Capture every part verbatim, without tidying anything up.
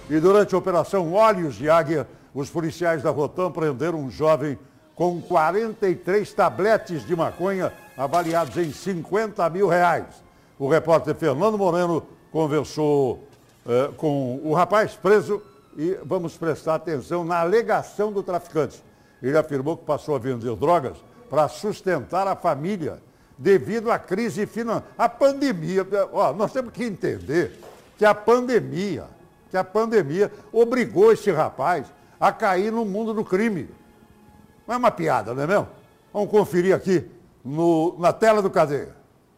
E durante a operação Olhos de Águia, os policiais da Rotam prenderam um jovem com quarenta e três tabletes de maconha avaliados em cinquenta mil reais. O repórter Fernando Moreno conversou eh, com o rapaz preso e vamos prestar atenção na alegação do traficante. Ele afirmou que passou a vender drogas para sustentar a família devido à crise financeira, à pandemia. Ó, nós temos que entender que a pandemia, que a pandemia obrigou esse rapaz a cair no mundo do crime. Não é uma piada, não é mesmo? Vamos conferir aqui no, na tela do Cadeia.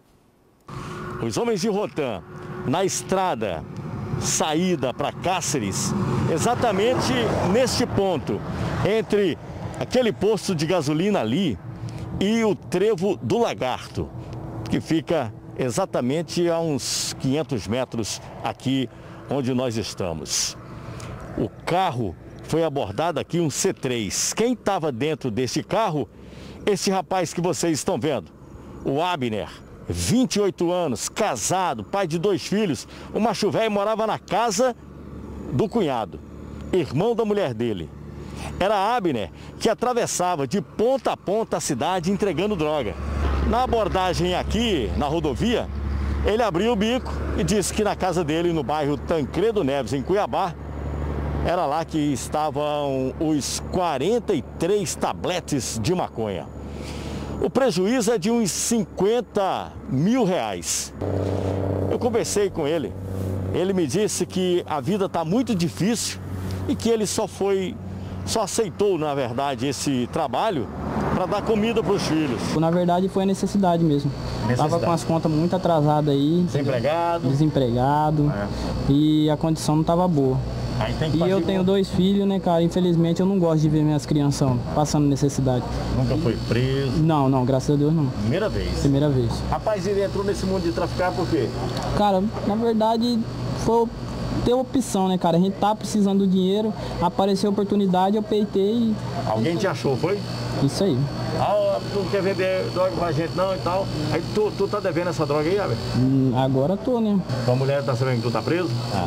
Os homens de Rotam, na estrada, saída para Cáceres, exatamente neste ponto, entre aquele posto de gasolina ali e o Trevo do Lagarto, que fica exatamente a uns quinhentos metros aqui onde nós estamos. O carro foi abordado aqui, um C três. Quem estava dentro desse carro? Esse rapaz que vocês estão vendo, o Abner, vinte e oito anos, casado, pai de dois filhos. O macho velho morava na casa do cunhado, irmão da mulher dele. Era Abner que atravessava de ponta a ponta a cidade entregando droga. Na abordagem aqui, na rodovia, ele abriu o bico e disse que na casa dele, no bairro Tancredo Neves, em Cuiabá, era lá que estavam os quarenta e três tabletes de maconha. O prejuízo é de uns cinquenta mil reais. Eu conversei com ele. Ele me disse que a vida está muito difícil e que ele só foi, só aceitou, na verdade, esse trabalho para dar comida para os filhos. Na verdade, foi a necessidade mesmo. Estava com as contas muito atrasadas aí. Desempregado. Desempregado. É. E a condição não estava boa. Aí tem que e eu fazer tenho um... dois filhos, né, cara? Infelizmente eu não gosto de ver minhas crianças passando necessidade. Nunca foi preso? Não, não, graças a Deus não. Primeira vez? Primeira vez. Rapaz, ele entrou nesse mundo de traficar por quê? Cara, na verdade foi ter opção, né, cara? A gente tá precisando do dinheiro, apareceu a oportunidade, eu peitei e... Alguém te achou, foi? Isso aí. Ah, tu não quer vender droga pra gente não e tal. Aí tu, tu tá devendo essa droga aí, Abel? Hum, agora tô, né? Tua mulher tá sabendo que tu tá preso? Ah.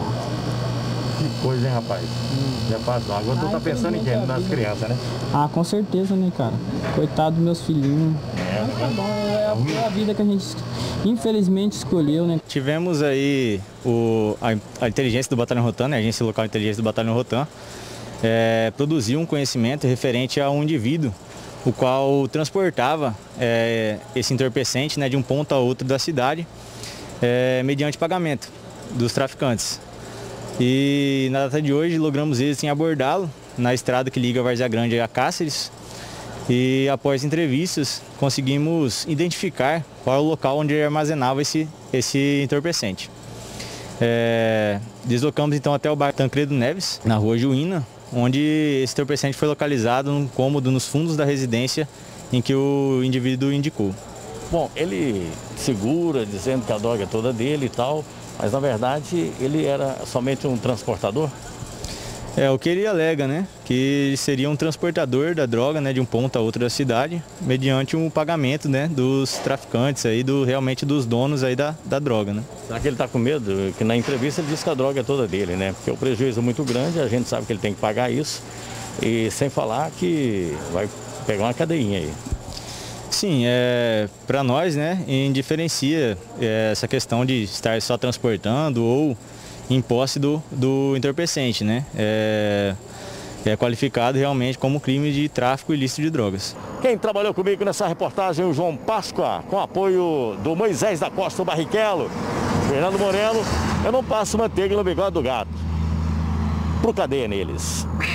Que coisa, hein, rapaz? Hum. Já passou. Agora tu tá pensando em quem? Nas crianças, né? Ah, com certeza, né, cara? Coitado dos meus filhinhos. É, Mas tá bom, é a, é a vida que a gente, infelizmente, escolheu, né? Tivemos aí o, a, a inteligência do Batalhão Rotam, né? A agência local de inteligência do Batalhão Rotam, é, produziu um conhecimento referente a um indivíduo, o qual transportava é, esse entorpecente, né, de um ponto a outro da cidade, é, mediante pagamento dos traficantes. E na data de hoje logramos êxito em abordá-lo na estrada que liga Várzea Grande a Cáceres. E após entrevistas conseguimos identificar qual é o local onde ele armazenava esse, esse entorpecente. É, deslocamos então até o bairro Tancredo Neves, na rua Juína, onde esse entorpecente foi localizado num cômodo nos fundos da residência em que o indivíduo indicou. Bom, ele segura dizendo que a droga é toda dele e tal, mas na verdade ele era somente um transportador? É o que ele alega, né? Que ele seria um transportador da droga, né, de um ponto a outro da cidade, mediante um pagamento, né, dos traficantes aí, do, realmente dos donos aí da, da droga, né? Será que ele está com medo? Que na entrevista ele disse que a droga é toda dele, né? Porque o prejuízo é muito grande, a gente sabe que ele tem que pagar isso, e sem falar que vai pegar uma cadeinha aí. Sim, é, para nós, né, indiferencia é, essa questão de estar só transportando ou em posse do, do entorpecente, né? É, é qualificado realmente como crime de tráfico ilícito de drogas. Quem trabalhou comigo nessa reportagem, o João Páscoa, com apoio do Moisés da Costa Barrichello, Fernando Moreno. Eu não passo manteiga no bigode do gato. Pro Cadeia neles.